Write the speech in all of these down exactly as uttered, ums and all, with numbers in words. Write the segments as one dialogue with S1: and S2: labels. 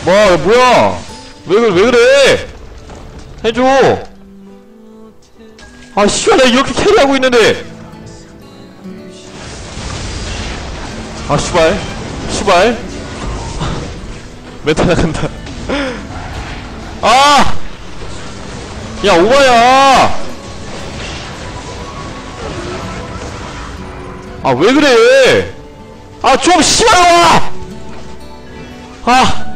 S1: 와, 뭐야? 왜, 그래, 왜 그래? 해줘! 아, 씨발, 나 이렇게 캐리하고 있는데! 아, 씨발. 씨발. 메타 나간다. 아! 야, 오바야! 아, 왜 그래! 아, 좀, 씨발, 와! 아!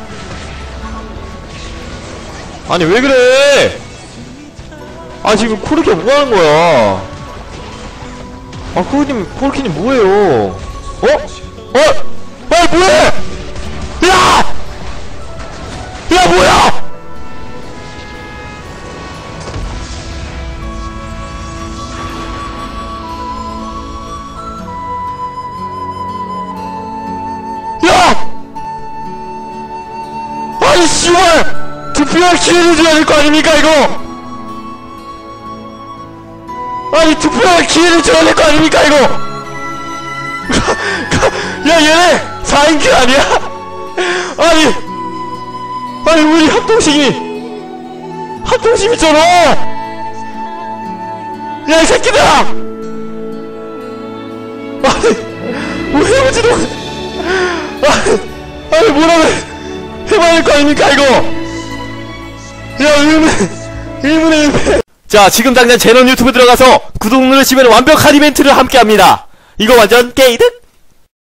S1: 아니, 왜 그래! 아, 지금 코르키 뭐 하는 거야? 아, 코르키님, 코르키님 뭐해요? 어? 어? 아, 뭐해! 야! 야, 뭐야! 야! 아니, 씨발! 투표할 기회를 줘야 될 거 아닙니까, 이거! 아니, 투표할 기회를 줘야 될 거 아닙니까, 이거! 야, 얘네! 사 인큐 아니야? 아니! 아니, 우리 합동식이! 합동심 있잖아! 야, 이 새끼들아! 아니, 뭐 해보지도 못 아니, 아니, 뭐라고 해봐야 될 거 아닙니까, 이거! 야, 의문의, 의문의 의문. 자, 지금 당장 제넌 유튜브 들어가서 구독 누르시면 완벽한 이벤트를 함께 합니다. 이거 완전 게이득?